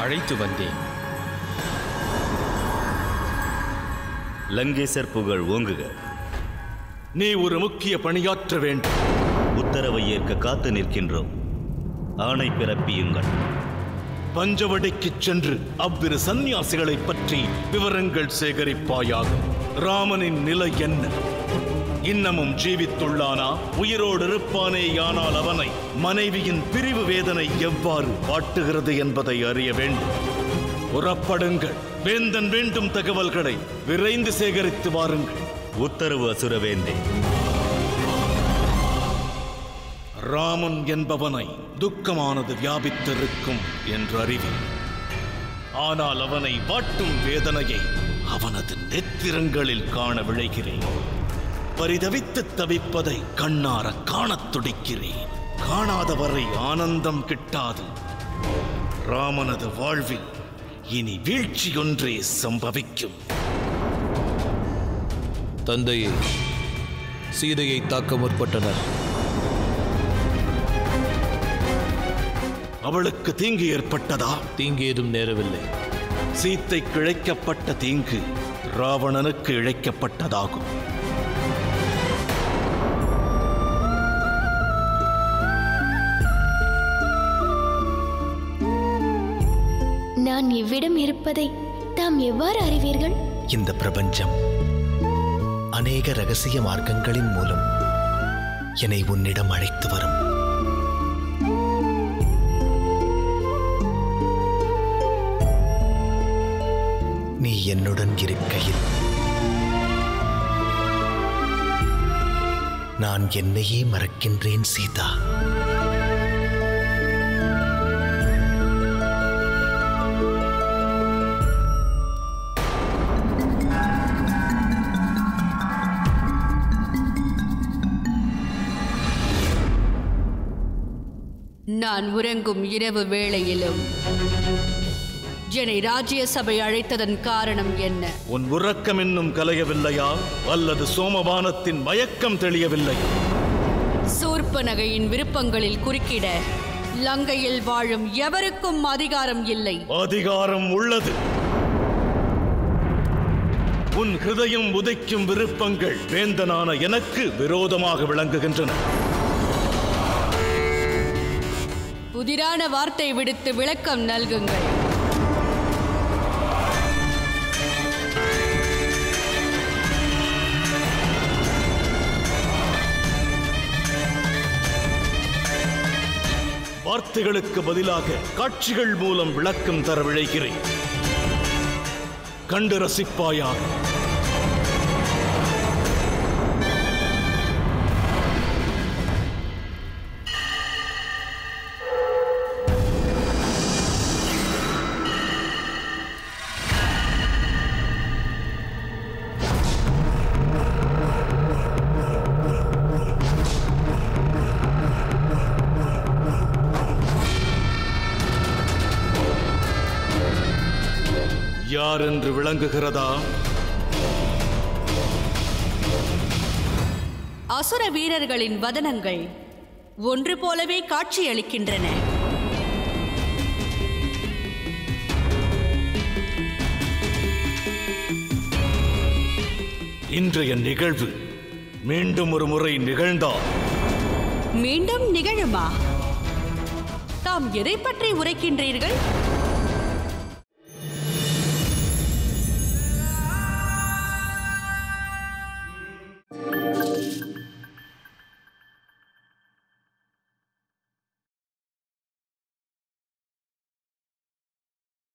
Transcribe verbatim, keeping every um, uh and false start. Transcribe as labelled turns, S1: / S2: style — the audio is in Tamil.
S1: அழைத்து வந்தேன்.
S2: லங்கேசர் புகழ் ஓங்குக.
S3: நீ ஒரு முக்கிய பணியாற்ற வேண்டும்.
S2: உத்தரவை ஏற்க காத்து நிற்கின்றோம். ஆணை பிறப்பியுங்கள்.
S3: பஞ்சவடிக்கு சென்று அவ்விரு சந்நியாசிகளை பற்றி விவரங்கள் சேகரிப்பாயாக. ராமனின் நிலை என்ன? இன்னமும் ஜீவித்துள்ளானா? உயிரோடு இருப்பானேயானால் அவனை மனைவியின் பிரிவு வேதனை எவ்வாறு வாட்டுகிறது என்பதை அறிய வேண்டும். புறப்படுங்கள். வேந்தன் வேண்டும் தகவல்களை விரைந்து சேகரித்து வாருங்கள்.
S2: உத்தரவு அசுரவேந்தே.
S3: ராமன் என்பவனை துக்கமானது வியாபித்திருக்கும் என்று அறிவேன். ஆனால் அவனை வாட்டும் வேதனையை அவனது நெத்திரங்களில் காண விழைகிறேன். பரிதவித்து தவிப்பதை கண்ணார காணத் துடிக்கிறேன். காணாதவரை ஆனந்தம் கிட்டாது. ராமனது வாழ்வில் இனி வீழ்ச்சி ஒன்றே சம்பவிக்கும்.
S4: தந்தையை சீதையை தாக்க முற்பட்டனர்.
S3: அவளுக்கு தீங்கு ஏற்பட்டதா?
S4: தீங்கு ஏதும் நேரவில்லை.
S3: சீத்தைக்கு இழைக்கப்பட்ட தீங்கு ராவணனுக்கு இழைக்கப்பட்டதாகும்.
S5: நான் இவ்விடம் இருப்பதை தாம் எவ்வாறு அறிவீர்கள்?
S6: இந்த பிரபஞ்சம் அநேக ரகசிய மார்க்கங்களின் மூலம் என்னை உன்னிடம் அழைத்து வரும். நீ என்னுடன் இருக்கையில் நான் என்னையே மறக்கின்றேன் சீதா.
S7: நான் உறங்கும் இரவு வேளையிலும் என்னை ராஜ்ய சபை அழைத்ததன் காரணம் என்ன?
S3: உன் உறக்கம் இன்னும் கலையவில்லையா? அல்லது சோமபானத்தின் மயக்கம் தெளியவில்லையா?
S7: சூர்ப்பனகையின் விருப்பங்களில் குறுக்கிட லங்கையில் வாழும் எவருக்கும் அதிகாரம் இல்லை.
S3: அதிகாரம் உள்ளது. உன் ஹிருதயம் உதைக்கும் விருப்பங்கள் வேந்தனான எனக்கு விரோதமாக விளங்குகின்றன.
S7: புதிரான வார்த்தை விடுத்து விளக்கம் நல்குங்கள்.
S3: வார்த்தைகளுக்கு பதிலாக காட்சிகள் மூலம் விளக்கம் தர விழைகிறேன். கண்டு ரசிப்பாயாக. யார் என்று விளங்குகிறதா?
S7: அசுர வீரர்களின் வதனங்கள் ஒன்று போலவே காட்சியளிக்கின்றன.
S3: இன்றைய நிகழ்வு மீண்டும் ஒரு முறை நிகழ்ந்தால்
S7: மீண்டும் நிகழுமா? தாம் எதை பற்றி உரைக்கின்றீர்கள்?